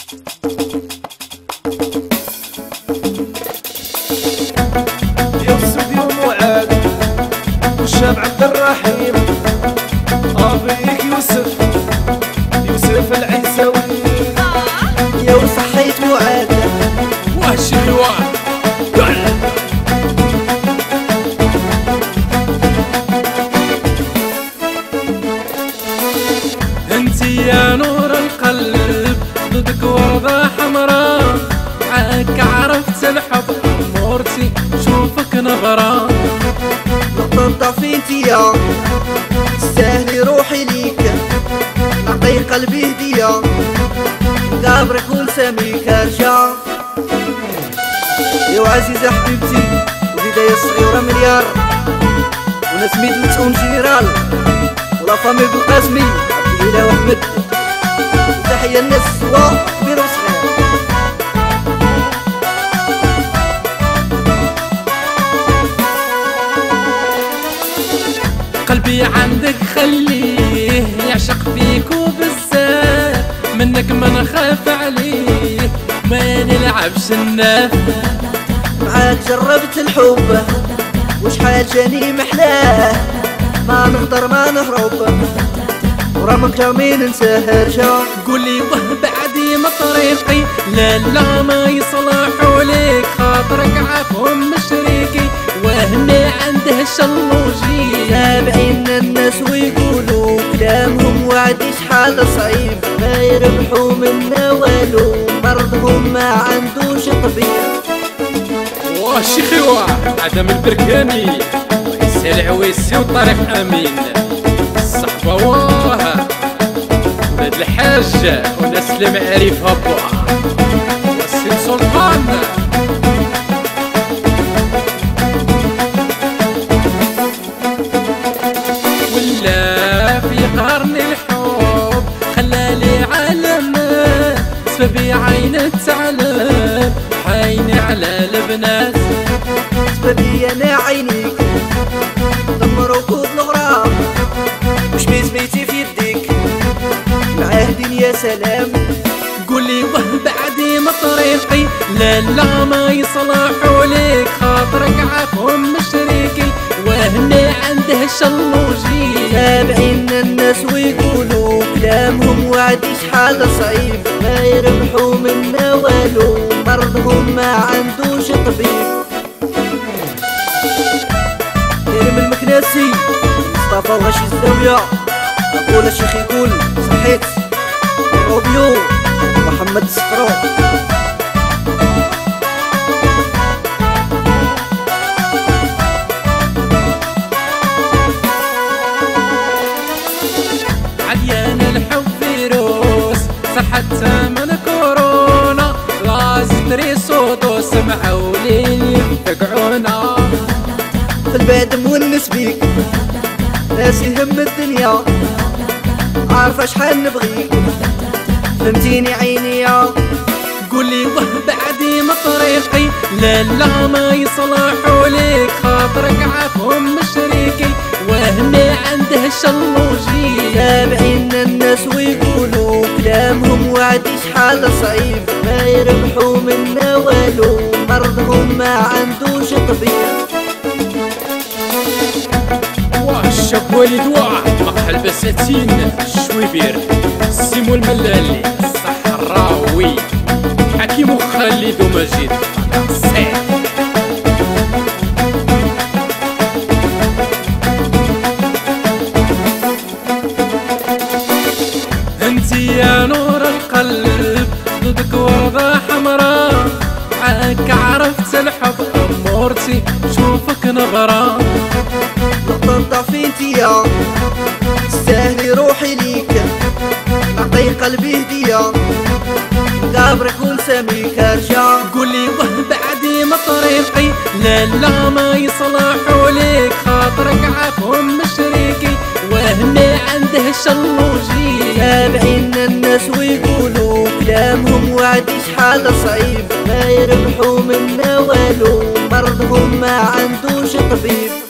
يوسف يوم وعاد والشاب عبد الرحيم أبيك يوسف العيساوي يا وصحيت معاد واش الوان انتي يا نور القلب ضدك وردة حمراء معاك عرفت الحب امورتي شوفك نغران نقطة ضعفي انتيا تستاهلي روحي ليك نعطي قلبي هدية قابرك ولساميك ارجع يا عزيزة حبيبتي وبداية صغيرة مليار وانا سميت متؤون جنرال ولا فامي بالقاسمي عبد الاله واحمد تحية الناس سوا كبير وصغير. قلبي عندك خليه يعشق فيك وبزاف منك ما نخاف عليه ما نلعبش الناف معاك جربت الحب وشحال جاني محلاه ما نقدر ما نهرب ورامك يومين ننساه رجع قولي وه بعدي ما طريقي لا لا ما يصلحوا ليك خاطرك عافهم مشريكي وهنا عنده شلوجي تابعين الناس ويقولوا كلامهم وعدي شحال صعيب ما يربحوا منا والو مرضهم ما عندوش طبيب وشيخي عدم البركاني ويسال عويسي وطارق امين الصحبه واه ولاد الحاج وناس المعارف هبوها والسيد سلطان ولا في قرن الحب خلالي علامات سببي عين الثعلب عيني على البنات سببي انا عينيك دمر ركوب الغرام وش بيتي في يديك معاه دنيا سلام قولي وه بعدي ما طريقي لا لا ما يصلحوا ليك خاطرك عافهم مشريكي وهنا عنده شلوجي تابعين الناس ويقولوا كلامهم وعدي شحال صعيب ما يربحوا منا والو مرضهم ما عندوش طبيب كريم المكناسي مصطفى وغاشي الزاوية أقول الشيخ يقول صحيت روبيو محمد الصفرو عديان الحب فيروس صحت من كورونا لازم تريسو دوس معولين يفقعونا في البعد مونس بيك ناس يهم الدنيا عارفة شحال نبغيك فهمتيني عيني يا قولي وه بعدي ما طريقي لا لا ما يصلحوا ليك خاطرك عافهم مشريكي وهنا عنده شلوجي تابعين الناس ويقولوا كلامهم وعدي شحال صعيب ما يربحوا منا والو مرضهم ما عندوش طبيب الشاب وليد مقهى البساتين الشويبير سيمو الملالي الصحراوي حكيم وخالد ومجيد انتي يا نور القلب ضدك وردة حمراء معاك عرفت الحب امورتي شوفك نغران نقطة ضعفي انتيا تستاهلي روحي ليك نعطي قلبي هدية قابرك ولساميك ارجع قولي وه بعدي ما طريقي لا لا ما يصلحوا ليك خاطرك عافهم مشريكي وهنا عنده شلوجي تابعين الناس ويقولوا كلامهم وعدي شحال صعيب ما يربحوا منا والو مرضهم ما عندوش طبيب